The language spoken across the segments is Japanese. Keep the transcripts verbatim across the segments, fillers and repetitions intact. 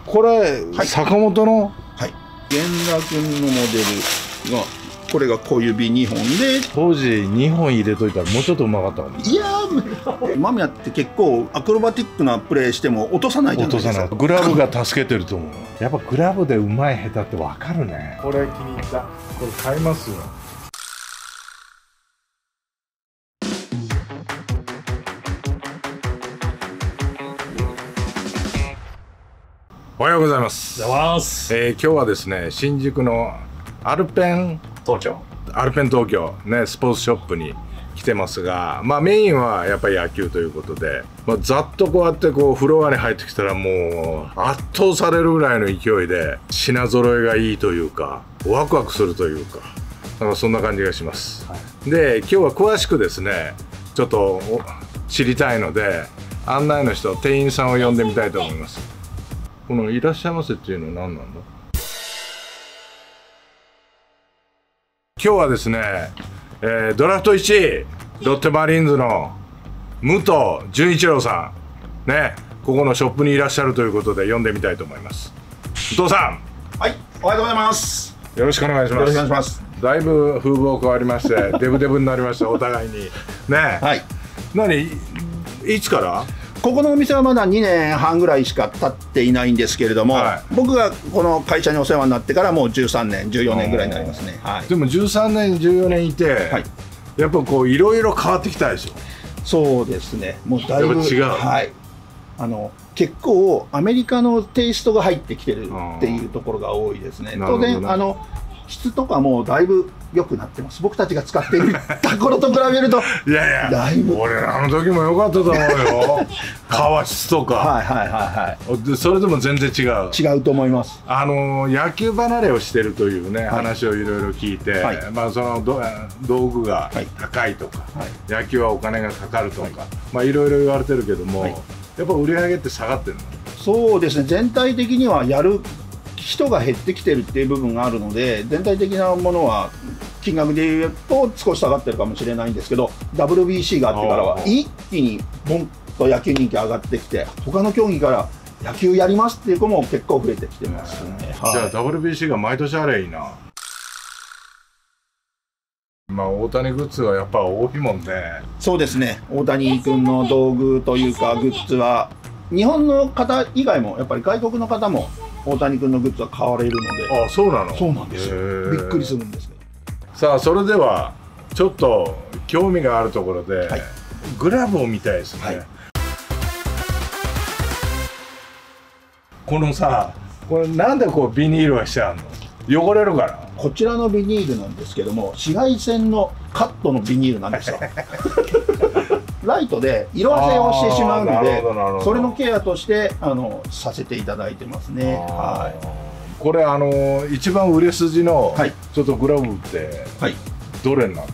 これ、はい、坂本のはい源田君のモデルがこれが小指にほんで、 当時にほん入れといたらもうちょっとうまかったかも。 いやー間宮って結構アクロバティックなプレーしても落とさないじゃないですか。 落とさない。グラブが助けてると思う。やっぱグラブでうまい下手って分かるね。これ気に入った。これ買いますよ。おはようございます。 おはようございます。 えー、今日はですね、新宿のアルペン東京アルペン東京ね、スポーツショップに来てますが、まあメインはやっぱり野球ということで、まあ、ざっとこうやってこうフロアに入ってきたらもう圧倒されるぐらいの勢いで品揃えがいいというか、ワクワクするというか、なんかそんな感じがします、はい、で今日は詳しくですねちょっと知りたいので、案内の人店員さんを呼んでみたいと思います。このいらっしゃいませっていうのは何なんだ。今日はですね、えー、ドラフトいちいロッテマリーンズの武藤純一郎さんね、ここのショップにいらっしゃるということで呼んでみたいと思います。武藤さん、 はい、おはようございます。 よろしくお願いします。 よろしくお願いします。 だいぶ風貌変わりましてデブデブになりましたお互いにね。 はい。 何いつから？ ここのお店はまだにねんはんぐらいしか経っていないんですけれども、はい、僕がこの会社にお世話になってからもうじゅうさんねんじゅうよねんぐらいになりますね、はい、 でもじゅうさんねんじゅうよねんいて、はい、やっぱこういろいろ変わってきたでしょ。 そうですね、もうだいぶ違う、 はい、あの結構アメリカのテイストが入ってきてるっていうところが多いですね。当然あの質とかもだいぶ良くなってます。僕たちが使っているところと比べるといやいやだいぶ俺らの時も良かったと思うよ革質とか。はいはいはいはい。でそれでも全然違う違うと思います。 あの野球離れをしてるというね、はい、話をいろいろ聞いて、はい、まあそのど道具が高いとか、はい、野球はお金がかかるとか、はい、まあいろいろ言われてるけども、はい、やっぱ売り上げって下がってるの？そうですね、 全体的にはやる人が減ってきてるっていう部分があるので、全体的なものは金額で言うと少し下がってるかもしれないんですけど、 ダブリュービーシー があってからは一気にボンと野球人気上がってきて、他の競技から野球やりますっていう子も結構増えてきてますね、はい、 じゃあ ダブリュービーシー が毎年あればいいな。まあ大谷グッズはやっぱ多いもんね。 そうですね、大谷君の道具というかグッズは日本の方以外もやっぱり外国の方も大谷君のグッズは買われるので。 あ、そうなの？ そうなんですよ。びっくりするんですね。 さあそれではちょっと興味があるところで、はい、グラブを見たいですね、はい、このさ、これなんでこうビニールはしちゃうの？汚れるから。 こちらのビニールなんですけども、紫外線のカットのビニールなんですよライトで色あせをしてしまうので、それのケアとしてあのさせていただいてますね。はい、 これあの一番売れ筋のちょっとグラブってどれなの？はい、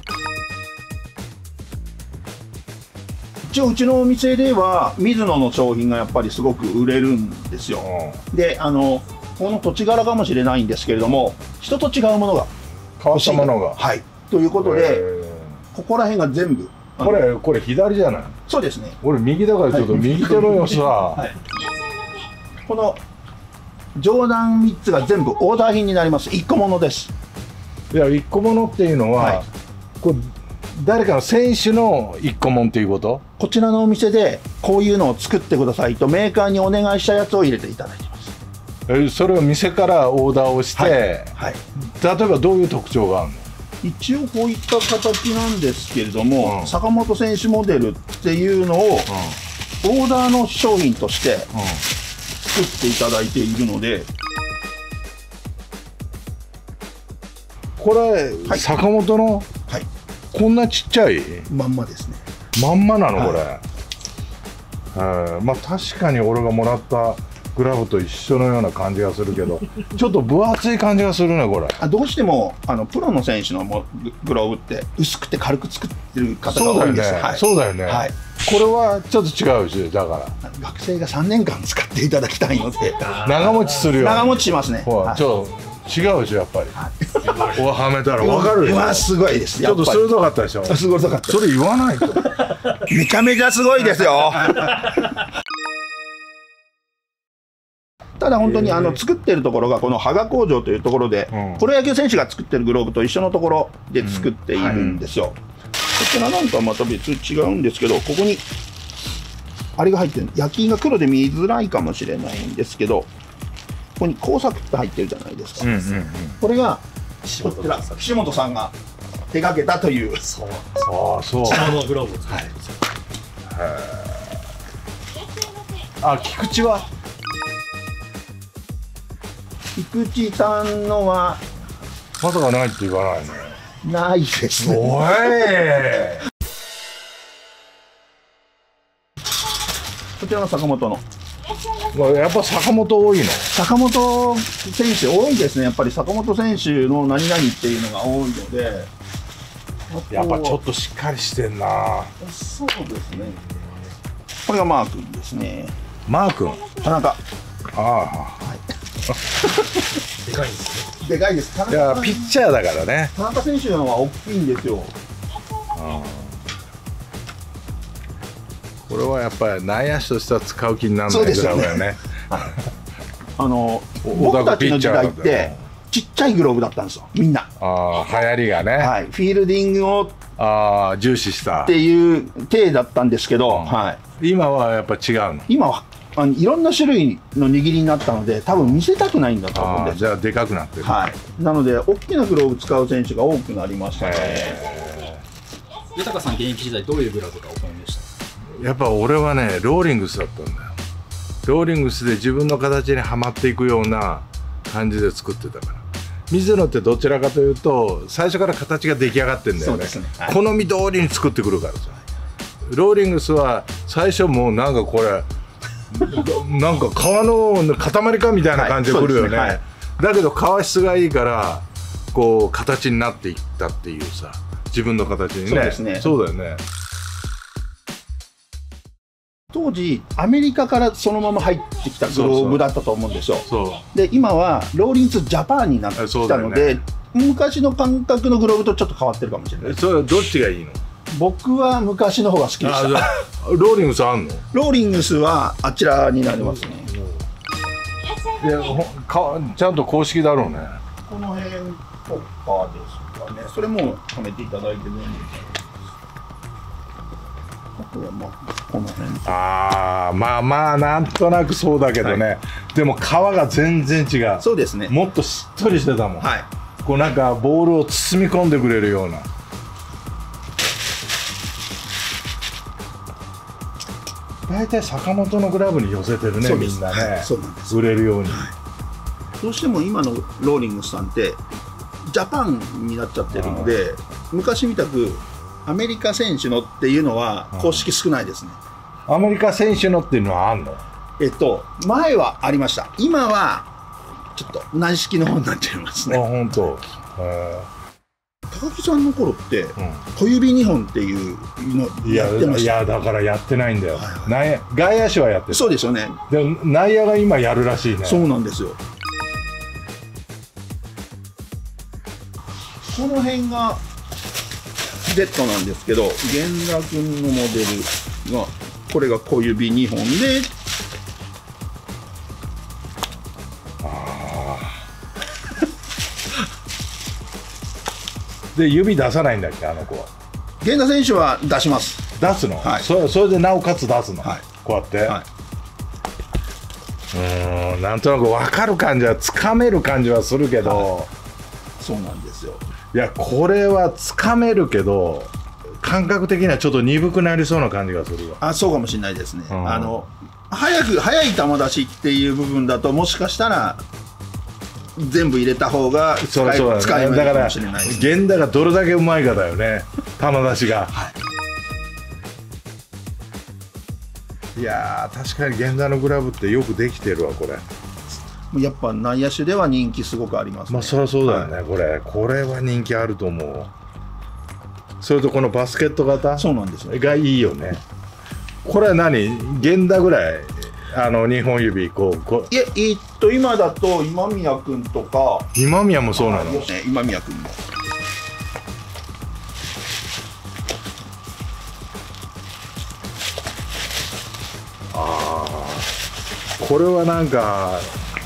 一応うちのお店ではミズノの商品がやっぱりすごく売れるんですよ。で、あのこの土地柄かもしれないんですけれども、人と違うものが変わったものが、 はい、ということでここら辺が全部これこれ左じゃない？ そうですね。 俺右だからちょっと右手のよさ、はい、 この上段みっつが全部オーダー品になります。いっこものです。 いやいっこものっていうのは、はい、これ誰かの選手のいっこもんっていうこと？ こちらのお店でこういうのを作ってくださいとメーカーにお願いしたやつを入れていただいてます。 えそれを店からオーダーをして、はいはい、例えばどういう特徴があるの？ 一応こういった形なんですけれども、うん、坂本選手モデルっていうのを、うん、オーダーの商品として作っていただいているので、 これ、はい、坂本の、はい、こんなちっちゃいまんまですね。 まんまなのこれ、 はい、まあ確かに俺がもらったグラブと一緒のような感じがするけどちょっと分厚い感じがするねこれ。 あ、どうしてもあのプロの選手のもグローブって薄くて軽く作ってる方が多いんですよ。 そうだよね、はい、これはちょっと違うし、だから学生がさんねんかん使っていただきたいので長持ちするよ。 長持ちしますね。 ほら、ちょっと違うでしょやっぱり。ここはめたら分かるでしょ。 うわ、すごいです。 ちょっと鋭かったでしょ。 すごかった。 それ言わないとめちゃめちゃすごいですよ。 ただ本当にあの作ってるところがこの羽賀工場というところで、うん、プロ野球選手が作ってるグローブと一緒のところで作っているんですよ、うんはい、こちらなんかまた別違うんですけど、ここにあれが入ってる、焼き印が黒で見づらいかもしれないんですけど、ここに工作って入ってるじゃないですか、うんうんうん、これがこちら岸本さんが手掛けたという、 そうそう着物グローブを作ってるんですよ。 あ、菊池は菊池さんのはまさかないって言わないね。 ないですね。 おいこちらの坂本の、 まあ、やっぱ坂本多いの。 坂本選手多いですね。やっぱり坂本選手の何々っていうのが多いので、 やっぱちょっとしっかりしてんな。 そうですね。これがマー君ですね。 マー君、 田中。 ああ、はいでかいんですね。 でかいです。 いやピッチャーだからね。 田中選手のは大きいんですよ。 あこれはやっぱり内野手としては使う気にならないグラブだよね。 あの僕たちの時代ってちっちゃいグローブだったんですよ、みんな。 ああ、流行りがね。 はい、フィールディングをああ重視したっていう体だったんですけど、うんはい、 今はやっぱ違うの。 今はあのいろんな種類の握りになったので、多分見せたくないんだと思うんです。 じゃあでかくなってる。 はい。なので大きなグローブ使う選手が多くなりましたね。 豊さん現役時代どういうグラブがお好みでした？ やっぱ俺はねローリングスだったんだよ。ローリングスで自分の形にはまっていくような感じで作ってたから。水野ってどちらかというと最初から形が出来上がってんだよね。 そうですね、はい、 好み通りに作ってくるからさ。ローリングスは最初もうなんかこれなんか皮の塊かみたいな感じでくるよね、はいねはい、だけど皮質がいいからこう形になっていったっていうさ、自分の形にね。そうですね。そうだよね。 当時アメリカからそのまま入ってきたグローブだったと思うんですよ。 そうで今はローリングスジャパンになってきたので、ね、昔の感覚のグローブとちょっと変わってるかもしれない。 それはどっちがいいの？僕は昔の方が好きでした。 ローリングスあんの？ ローリングスはあちらになりますね。 いやかちゃんと公式だろうね。 この辺とかですかね。それもはめていただいてるんです。あとはまあこの辺。 ああまあまあなんとなくそうだけどね、はい、でも皮が全然違う。 そうですね。 もっとしっとりしてたもん。 はい。 こうなんかボールを包み込んでくれるような。大体坂本のグラブに寄せてるね、みんなね、はい、そうなんです。売れるように、はい、 どうしても今のローリングスさんってジャパンになっちゃってるので、昔みたくアメリカ選手のっていうのは公式少ないですね。 アメリカ選手のっていうのはあんの？ えっと前はありました。今はちょっと軟式の方になっちゃいますね。 あ、本当。へー。 高木さんの頃って、うん、小指にほんっていうのやってました。 いや、いやだからやってないんだよ、はいはい、外野手はやってる。 そうですよね。 でも内野が今やるらしいね。 そうなんですよ。この辺が Z なんですけど、源田君のモデルがこれが小指にほんで、 で指出さないんだっけ、あの子は。 源田選手は出します。 出すの、はい、そ, それでなおかつ出すの、はい、こうやって、はい、うん、なんとなく分かる感じはつかめる感じはするけど、はい、 そうなんですよ。 いやこれはつかめるけど感覚的にはちょっと鈍くなりそうな感じがするわ。 あ、そうかもしれないですね、うん、あの早く速い球出しっていう部分だともしかしたら全部入れた方が使いやすいかもしれないです、ね、 源田がどれだけうまいかだよね、球出しが、はい、いやー確かに源田のグラブってよくできてるわ。これやっぱ内野手では人気すごくありますね。 まあそりゃそうだよね、はい、これこれは人気あると思う。それとこのバスケット型、 そうなんですよがいいよね。これは何、源田ぐらいあのにほん指こうこう。 いえ、えー、っと今だと今宮君とか。 今宮もそうなの？ ね、今宮君も。 ああ、これはなんか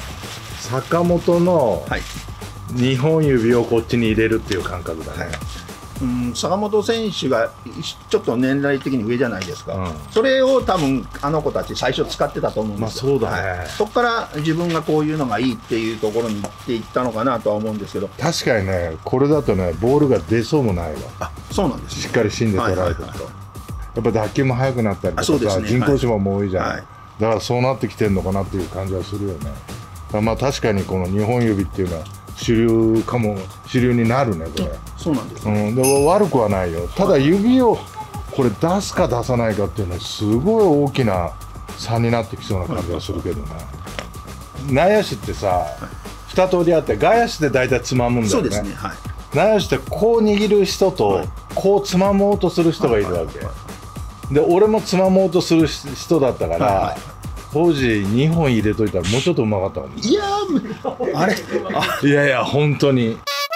坂本のはい、 にほん指をこっちに入れるっていう感覚だね、 うん、坂本選手がちょっと年代的に上じゃないですか、 うん、 それを多分あの子たち最初使ってたと思うんですよ。 まあそうだね、 はい、そこから自分がこういうのがいいっていうところに行っていったのかなとは思うんですけど、 確かにねこれだとねボールが出そうもないわ。 あ、そうなんですね。 しっかり芯で捉えてると、 はいはいはい、 やっぱ打球も速くなったりとかさ、 ね、 人工芝も多いじゃん、 はい、 だからそうなってきてるのかなっていう感じはするよね。まあ確かにこのにほん指っていうのは主流かも、主流になるねこれ。 そうなんです、 ね、うん、で悪くはないよ。ただ指をこれ出すか出さないかっていうのはすごい大きな差になってきそうな感じがするけどね。内野手ってさ、はい、に通りあって外野手で大体つまむんだよね。 そうですね、はい、 内野手ってこう握る人と、はい、こうつまもうとする人がいるわけ、で俺もつまもうとする人だったから、はいはい、当時にほん入れといたらもうちょっとうまかったかも。 いやーあれあいやいや本当に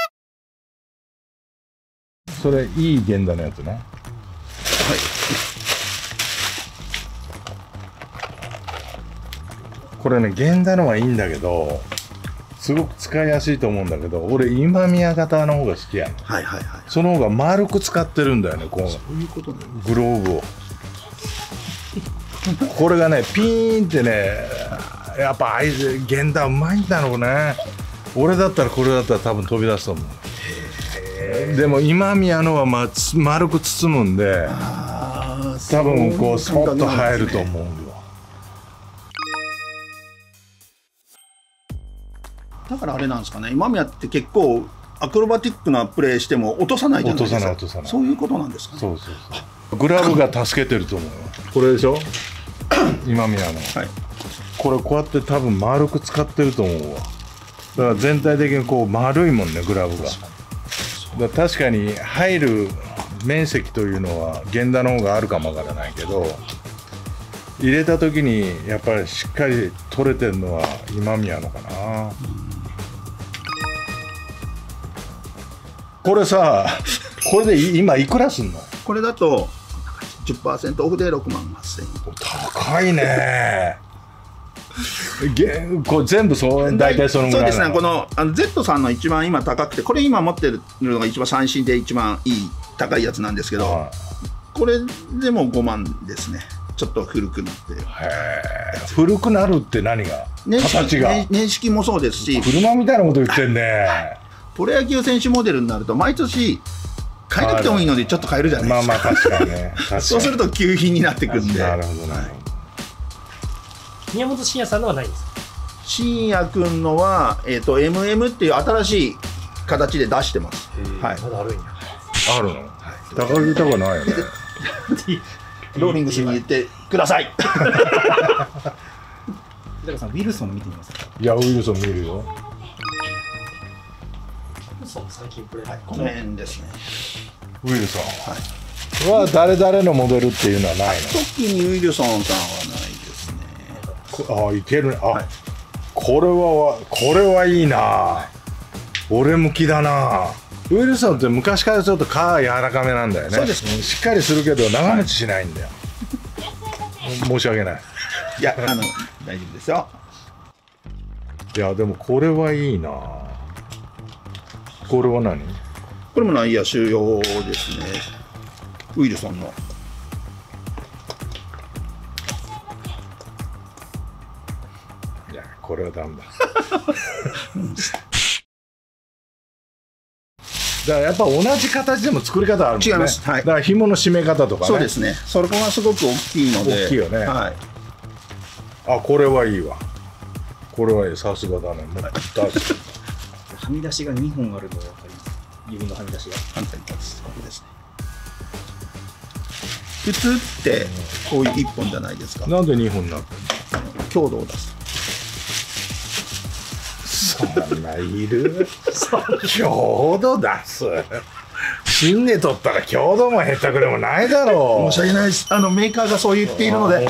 それいい源田のやつね。はい、これね源田のはいいんだけどすごく使いやすいと思うんだけど、俺今宮型の方が好きやね。 はいはいはい。 その方が丸く使ってるんだよね、こうそういうことね。 グローブをこれがねピーンってね、やっぱあいつ源田うまいんだろうね。俺だったらこれだったら多分飛び出すと思う。でも今宮のは、ま、丸く包むんで多分こうスポッと入ると思うよ。 だからあれなんですかね、今宮って結構アクロバティックなプレーしても落とさないじゃないですか。 落とさない落とさない。 そういうことなんですかね。 そうそうそう。グラブが助けてると思うよ。これでしょ今宮の、はい、これこうやって多分丸く使ってると思うわ。だから全体的にこう丸いもんねグラブが。だから確かに入る面積というのは源田の方があるかもわからないけど、入れた時にやっぱりしっかり取れてるのは今宮のかな。これさ、これで今いくらすんの？ これだと じゅっパーセント オフでろくまんはっせんえん。 高いね。これ全部そう大体そのぐらいなの。 そうですね。このあの Z さんの一番今高くて、これ今持ってるのが一番三振で一番いい高いやつなんですけど、はい、これでもごまんですね。ちょっと古くなってる。へえ。古くなるって何が？形が。 年式もそうですし。 車みたいなこと言ってんね。 プロ野球選手モデルになると毎年変えなくてもいいのでちょっと変えるじゃないですか。 まあまあ確かにね。 そうすると旧品になってくるんで。 なるほどなるほど。 宮本慎也さんのはないんですか？ 慎也君のは、えー、と エムエム っていう新しい形で出してます。 はい。まだあるんや。 あるの？はい、高木とかないよね。 ローリングスに言ってください。 日高さん、ウィルソン見てみますか？ いや、ウィルソン見るよ。 最近プレー、 はい、この辺ですね。 ウィルソン、はい、は誰々のモデルっていうのはないの？ 特にウィルソンさんはないですね。 ああ、いける。あ、はい、これはこれはいいな、はい、俺向きだな。ウィルソンって昔からちょっと皮柔らかめなんだよね。 そうですね。 しっかりするけど長持ちしないんだよ、はい、申し訳ない。 いや、あの大丈夫ですよ。 いやでもこれはいいな。これは何？ これも内野手用ですね。ウィルソンの。 いやこれはダメだ。だからやっぱ同じ形でも作り方あるもんね。 違います。はい。 だから紐の締め方とかね。 そうですね。それがすごく大きいので。 大きいよね。 はい。 あ、これはいいわ。これはいい。さすがだね。もうはみ出しがにほんあるのはやっぱり指のはみ出しが反対に立つ。これですね。普通ってこういういっぽんじゃないですか。 なんでにほんになってるの？強度を出す。 そんないる？強度出す。芯で取ったら強度もへったくれもないだろう。 申し訳ないです。あのメーカーがそう言っているので。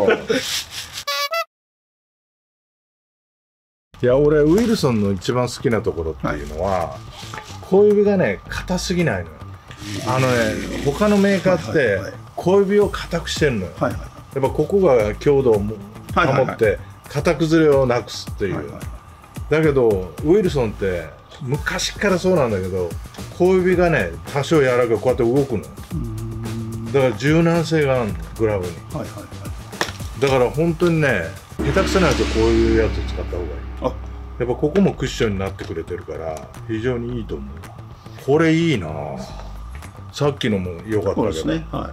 いや俺ウィルソンの一番好きなところっていうのは、はい、小指がね硬すぎないのよ。あのね他のメーカーって小指を硬くしてるのよ。はいはい、やっぱここが強度を保って型崩れをなくすっていう。 だけどウィルソンって昔からそうなんだけど、小指がね多少柔らかくこうやって動くの。だから柔軟性があるのグラブに。はいはいはい。だから本当にね、下手くそなやつはこういうやつを使った方がいい。あ、やっぱここもクッションになってくれてるから非常にいいと思う。これいいな。さっきのも良かったけど。そうですね。はい。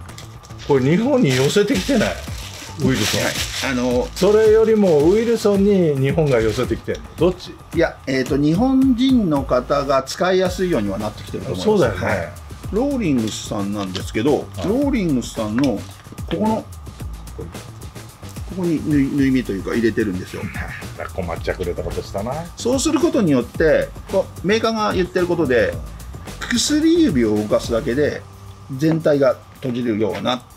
これ日本に寄せてきてない。ウィルソン、はい、あのそれよりもウィルソンに日本が寄せてきてるのどっち？ いや、えーと、日本人の方が使いやすいようにはなってきてると思います。 そうだよね、はい、 ローリングスさんなんですけど、はい、ローリングスさんのここのここに縫い、縫い目というか入れてるんですよ。 困っちゃくれたことしたな。 そうすることによってメーカーが言ってることで、薬指を動かすだけで全体が閉じるような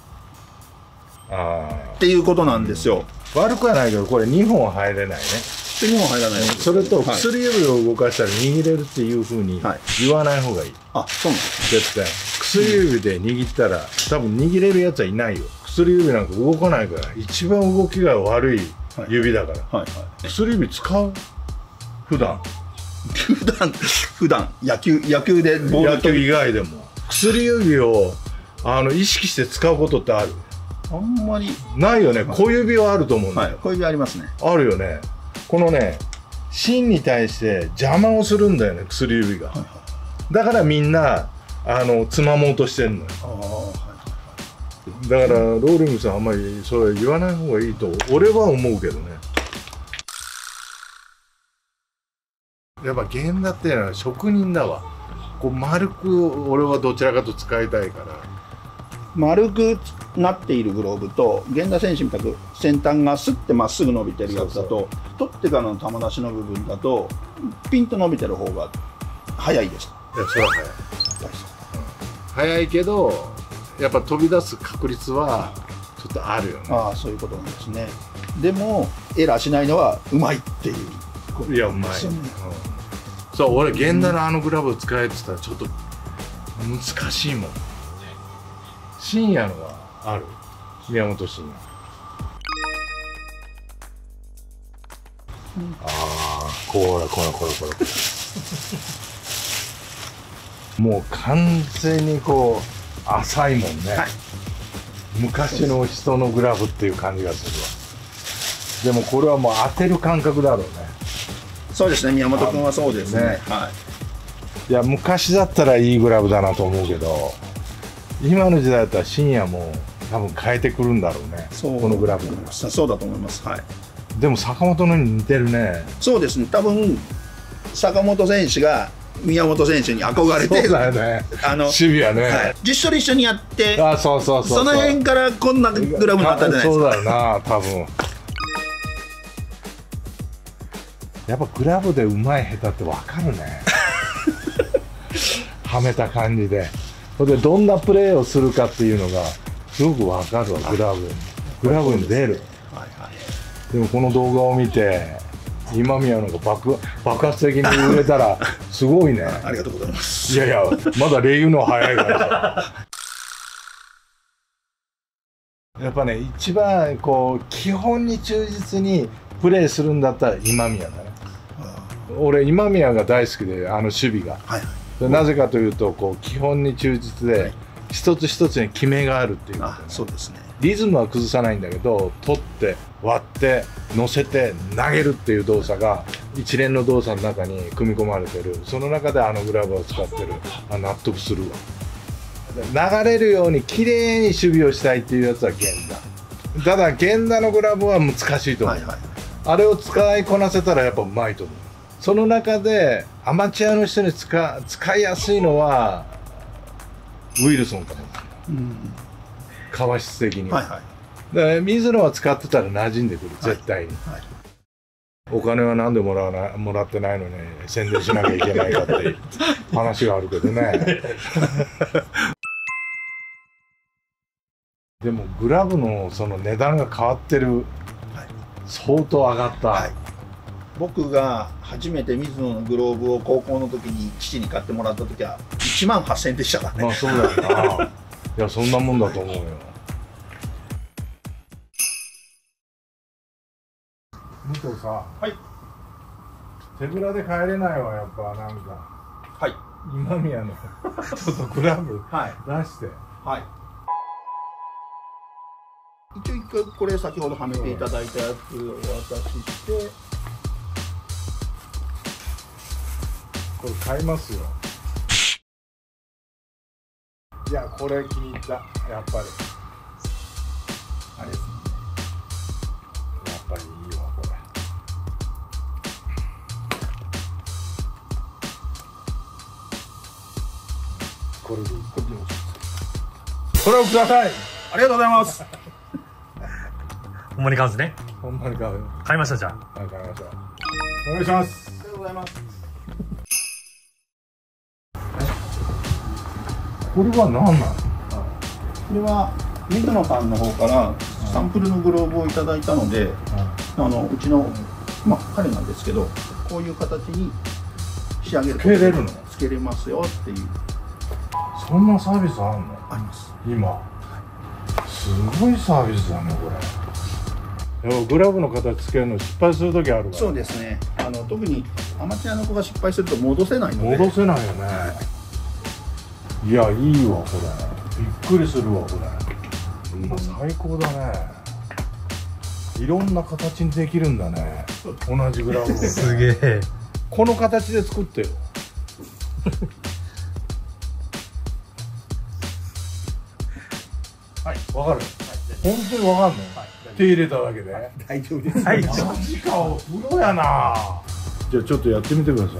っていうことなんですよ。 悪くはないけど、これにほん入れないね。 にほん入らない。 それと薬指を動かしたら握れるっていうふうに言わない方がいい。 あ、そうなんです。 絶対薬指で握ったら多分握れるやつはいないよ。薬指なんか動かないから、一番動きが悪い指だから。はいはいはい、薬指使う？普段普段普段野球野球でボール野球以外でも薬指をあの意識して使うことってある？ あんまりないよね。小指はあると思うんだよ。 はい、小指ありますね。 あるよね。このね、芯に対して邪魔をするんだよね、薬指が。はいはい、だからみんなあのつまもうとしてんのよ。あ、はいはい、だからローリングさんあんまりそれ言わない方がいいと俺は思うけどね。やっぱ源田っていうのは職人だわ。こう丸く俺はどちらかと使いたいから。 丸くなっているグローブと源田選手みたく先端がスッてまっすぐ伸びてるやつだと、取ってからの球出しの部分だとピンと伸びてる方が速いですか？ いや、それは速い。速いけどやっぱ飛び出す確率はちょっとあるよね。 ああ、そういうことなんですね。でもエラーしないのはうまいっていう。 いや、うまい。そう、俺源田のあのグラブを使えって言ったらちょっと難しいもん。深夜のはある？宮本深夜。うん、ああ、これこれこれこれこれもう完全にこう浅いもんね、はい、昔の人のグラブっていう感じがするわ。でもこれはもう当てる感覚だろうね。 そうですね、宮本君はそうですね。はい、 いや、昔だったらいいグラブだなと思うけど、今の時代だったら深夜も多分変えてくるんだろうね。そう、このグラブ。 そうだと思います。はい。 でも坂本のに似てるね。 そうですね。多分坂本選手が宮本選手に憧れて、 そうだよね。あの守備はね、はい、 実証で一緒にやって、 あ、そうそうそうそう、 その辺からこんなグラブになったんじゃないですか。 そうだよな、多分。やっぱグラブでうまい下手って分かるね。はめた感じで。でどんなプレーをするかっていうのがすごく分かるわ。グラブグラブに出る。でもこの動画を見て今宮のが 爆, 爆発的に売れたらすごいね。 ありがとうございます。 いやいや、まだ礼言うのは早いからやっぱね、一番こう基本に忠実にプレーするんだったら今宮だね。俺今宮が大好きで、あの守備が、はいはい、なぜかというとこう基本に忠実で、はい、一つ一つに決めがあるっていうこと、ね、あ、そうですね。リズムは崩さないんだけど、取って割って乗せて投げるっていう動作が一連の動作の中に組み込まれてる。その中であのグラブを使ってる。あ、納得するわ。流れるように綺麗に守備をしたいっていうやつは源田。ただ源田のグラブは難しいと思う、はいはい、あれを使いこなせたらやっぱうまいと思う。その中でアマチュアの人に 使, 使いやすいのはウィルソンかも、うん、革質的に、はいはい、だから水野は使ってたら馴染んでくる、絶対に、はいはい、お金は何でもらわなもらってないのに宣伝しなきゃいけないかっていう話があるけどねでもグラブのその値段が変わってる、はい、相当上がった、はい。 僕が初めて水野のグローブを高校の時に父に買ってもらった時はいちまんはっせんえんでしたからね。 まあそうだよな。いや、そんなもんだと思うよ。武藤さん、はい、 手ぶらで帰れないわ、やっぱなんかはい今宮のちょっとグラブはい出して、 はい一応一回これ先ほどはめていただいたやつをお渡しして、 これ買いますよ。いやこれ気に入った、やっぱりあれですね、 やっぱりいいわこれ。これでいい、これでいい。これをください。 ありがとうございます。 ほんまに買うんですね。 ほんまに買う。 買いましたじゃあ。 はい、買いました。お願いします。 ありがとうございます。 これは何なの？ これは水野さんの方からサンプルのグローブをいただいたので、あのうちのまあ彼なんですけど、こういう形に仕上げることつけれるの？ つけれますよっていう。 そんなサービスあんの？ あります。 今すごいサービスだねこれ。でもグラブの形つけるの失敗する時あるから。 そうですね。あの特にアマチュアの子が失敗すると戻せないので。 戻せないよね。いやいいわこれ。びっくりするわこれ。もう最高だね。いろんな形にできるんだね。同じグラブを。 すげえ。 この形で作ってよ。 はい。 わかる？本当にわかんの？手入れただけで？ 大丈夫です。 はい。 マジか、お風呂やな。じゃあちょっとやってみてください。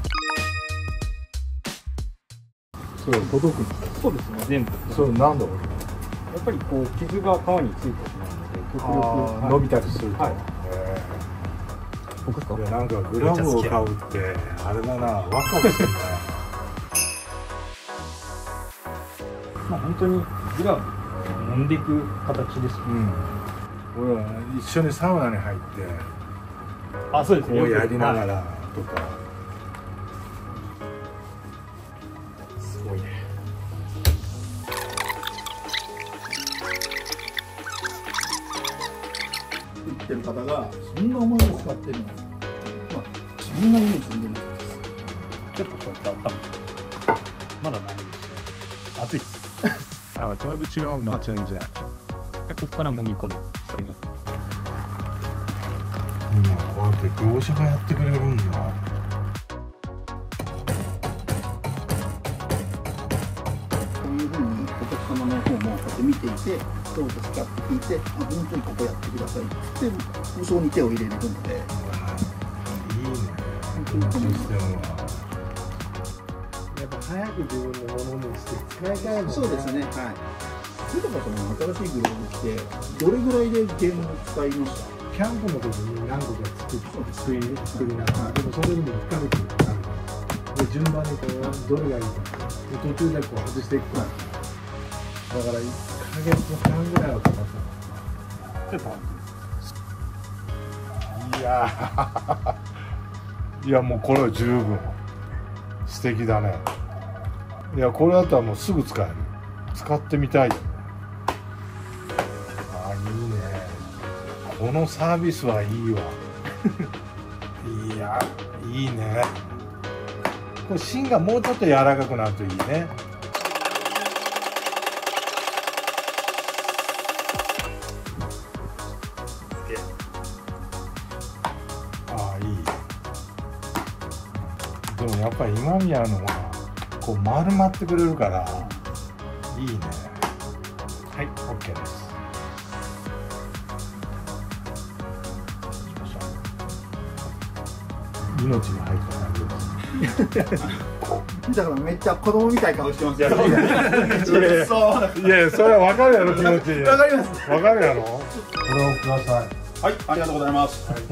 そう届くの？ そうですね、全部。 そうなんだろう。 やっぱりこう傷が皮についてしまうので、極力伸びたりすると。 はいへ僕ですかえ。いやなんかグラブを買うってあれだな、ワクワクするね。 まあ本当にグラブ揉んでいく形です。 うん。俺は一緒にサウナに入ってあ、そうですね。 こうやりながはいらとか。すごいね。 言ってる方がそんな重いの使ってるの。まあそんなにも積んでない。 ちょっとこうやって温めて。まだないですね。熱いです。 あ、だいぶ違うな全然。 でここから揉み込む。 今こうやって業者がやってくれるんだ。 こういうふうにお客様の方もこうやって見ていて、どうですかって聞いて、あ、本当にここやってくださいって無双に手を入れれるので、 いいね。このシステムは。やっぱ早く自分のものにして使いたいもんね。 そうですね。はい。それとかその新しいグローブってどれぐらいでゲームを使いました？ キャンプの時に何個か作って作り作りながら、でもそれにもいっかげつかかるからで順番にこうどれがいいかで途中でこう外していくから、だからいっかげつはんぐらいはかかったちょっといやーいやもうこれは十分素敵だね。いやこれだったらもうすぐ使える。使ってみたいよね。ああいいね。このサービスはいいわ。いやいいね。これ芯がもうちょっと柔らかくなるといいね。ああいい。でもやっぱり今宮の方がこう丸まってくれるからいいね。はい、OK です。命に入った感じです。 だからめっちゃ子供みたい顔してますよ。そう。 いやいや、それは分かるやろ、気持ち。 わかります。 分かるやろ。これをください。 はい、ありがとうございます。はい。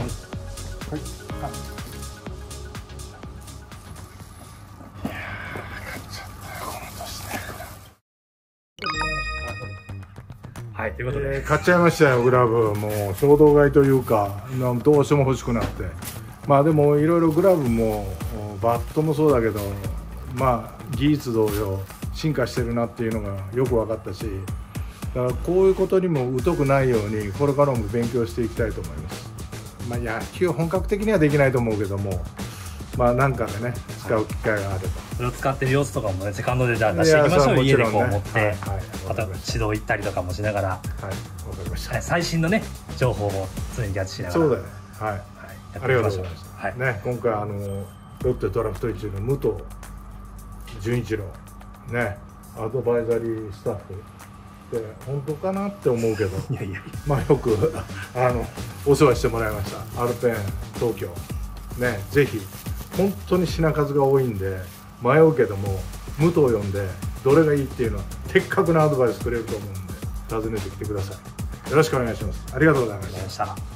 はい、ということで、 えー買っちゃいましたよグラブ。もう衝動買いというかなどうしても欲しくなって、まあでもいろいろグラブもバットもそうだけど、まあ技術同様進化してるなっていうのがよく分かったし、だからこういうことにも疎くないようにこれからも勉強していきたいと思います。まあ野球本格的にはできないと思うけども、 まあなんかでね使う機会があれば、 それを使ってる様子とかもね、セカンドでじゃあ出していきましょう。家でこう持って、 はいはい、 また指導行ったりとかもしながら、 はい、わかりました。 はい、最新のね情報も常にキャッチしながら、 そうだよね。はい、 はい、 ありがとうございました。 はい、 ね、今回あのロッテドラフトいちの武藤純一郎ね、アドバイザリースタッフって本当かなって思うけど、 いやいやまあよくあのお世話してもらいました。アルペン東京ね、ぜひ本当に品数が多いんで迷うけども、武藤呼んでどれがいいっていうのは的確なアドバイスくれると思うんで訪ねてきてください。よろしくお願いします。ありがとうございました。